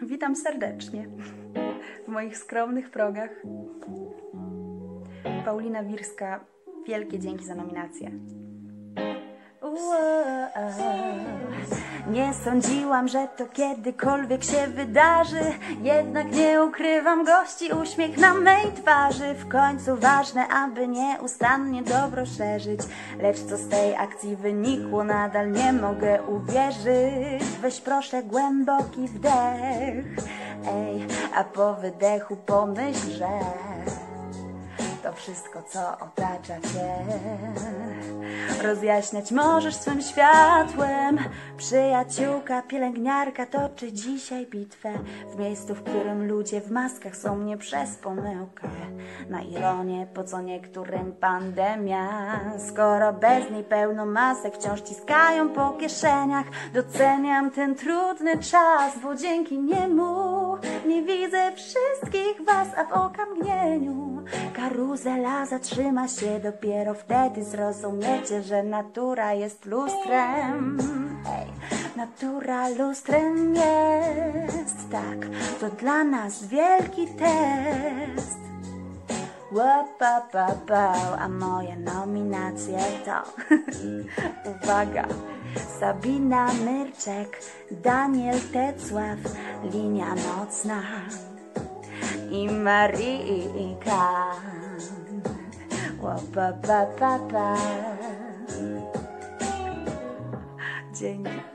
Witam serdecznie w moich skromnych progach. Paulina Wirska, wielkie dzięki za nominację. Nie sądziłam, że to kiedykolwiek się wydarzy. Jednak nie ukrywam, gości uśmiech na mej twarzy. W końcu ważne, aby nieustannie dobro szerzyć. Lecz co z tej akcji wynikło, nadal nie mogę uwierzyć. Weź proszę głęboki wdech, ej, a po wydechu pomyśl, że to wszystko, co otacza cię, rozjaśniać możesz swym światłem. Przyjaciółka, pielęgniarka toczy dzisiaj bitwę w miejscu, w którym ludzie w maskach są nie przez pomyłkę. Na ironię, po co niektórym pandemia, skoro bez niej pełno masek wciąż ciskają po kieszeniach. Doceniam ten trudny czas, bo dzięki niemu nie widzę wszystkich was, a w okamgnieniu karuzela zatrzyma się. Dopiero wtedy zrozumiecie, że natura jest lustrem. Hej, natura lustrem jest, tak, to dla nas wielki test. A moje nominacje to uwaga, Sabina Myrczek, Daniel Tecław, Linia Nocna i Marika. Dzięki.